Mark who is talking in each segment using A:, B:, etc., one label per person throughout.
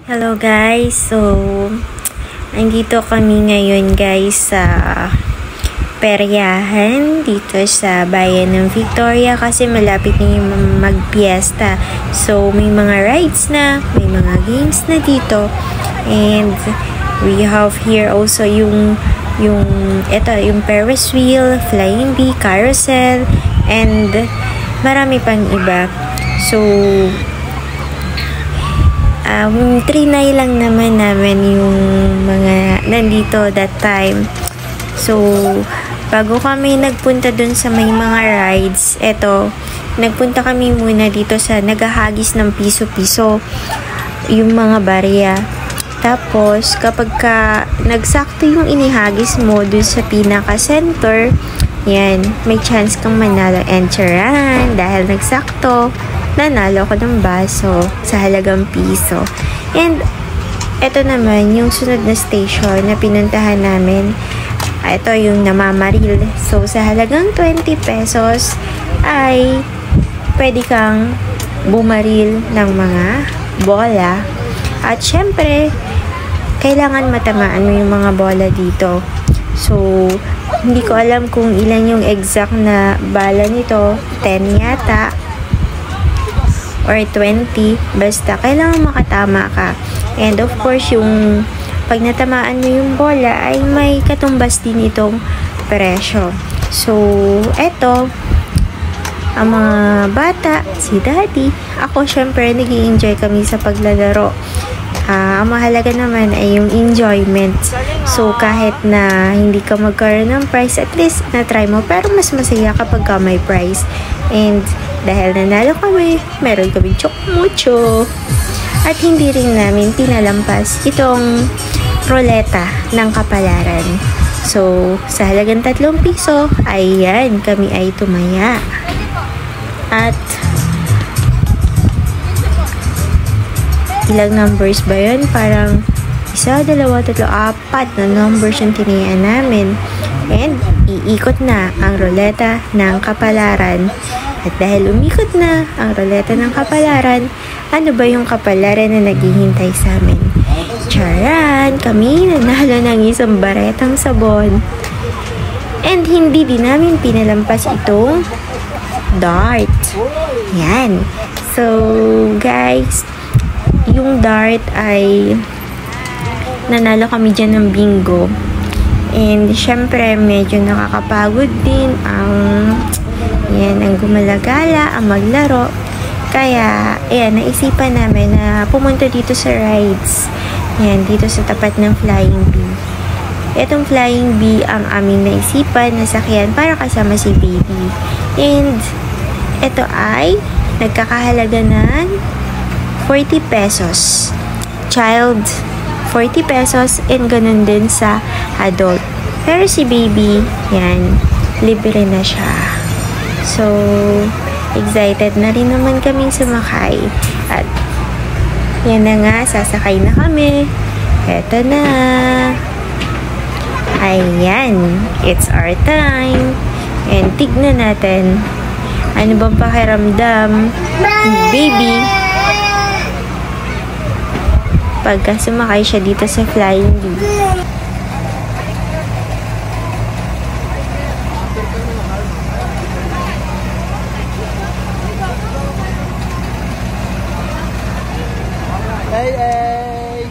A: Hello guys, so nandito kami ngayon guys sa peryahan dito sa bayan ng Victoria kasi malapit na yung magpiesta. So may mga rides na, may mga games na dito, and we have here also yung Ferris wheel, flying bee, carousel, and marami pang iba. So trinay lang naman namin yung mga nandito that time. So, bago kami nagpunta dun sa may mga rides, nagpunta kami muna dito sa naghahagis ng piso-piso, yung mga barya. Tapos, kapag nagsakto yung inihagis mo dun sa pinaka-center, yan, may chance kang manalo. And charan, dahil nagsakto, nanalo ko ng baso sa halagang piso. And ito naman yung sunod na station na pinuntahan namin. Ito yung namamaril. So sa halagang 20 pesos ay pwede kang bumaril ng mga bola. At syempre, kailangan matamaan mo yung mga bola dito. So hindi ko alam kung ilan yung exact na bala nito. 10 yata or 20, basta kailangan makatama ka. And of course, yung pag natamaan mo yung bola ay may katumbas din itong presyo. So, eto, ang mga bata, si daddy, ako syempre nag-i-enjoy kami sa paglalaro. Ang mahalaga naman ay yung enjoyment. So, kahit na hindi ka magkaroon ng prize, at least na-try mo. Pero mas masaya kapag ka may prize. And dahil nanalo kami, meron kaming chokmucho. At hindi rin namin pinalampas itong roleta ng kapalaran. So, sa halagang 3 piso, ayan, kami ay tumaya. At ilang numbers ba yun? Parang 1, 2, 3, 4 na numbers yung tinayaan namin. And iikot na ang roleta ng kapalaran. At dahil umikot na ang roleta ng kapalaran, ano ba yung kapalaran na naghihintay sa amin? Charan! Kami nanalo ng isang baretang sabon. And hindi din namin pinalampas itong dart. Yan. So, guys, yung dart ay nanalo kami dyan ng bingo. And syempre, medyo nakakapagod din ang gumalagala, ang maglaro. Kaya, ayan, naisipan namin na pumunta dito sa rides. Ayan, dito sa tapat ng Flying Bee. Itong Flying Bee ang aming naisipan na sakyan para kasama si baby. And ito ay nagkakahalaga ng 40 pesos. Child, 40 pesos, and ganun din sa adult. Pero si baby, yan, libre na siya. So, excited na rin naman kaming sumakay. At yan na nga, sasakay na kami. Eto na. Ayan, it's our time. And tignan natin, ano bang pakiramdam, baby, pagka sumakay siya dito sa Flying Bee.
B: Hey, hey!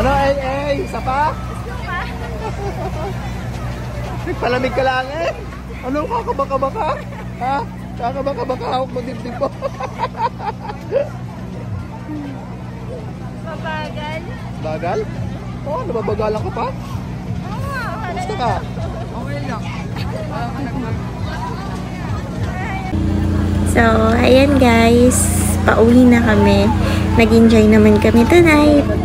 B: Ano, ay, isa pa? Nagpalamig ka lang eh. Ano, kakabaka-baka? Ha? Kakabaka-baka, hawak mo dibdib ko.
A: Mabagal.
B: Bagal? Oo, nababagalan ka pa? Gusto ka? Okay lang.
A: So, ayan guys. Pauwi na kami. Nag-enjoy naman kami tonight.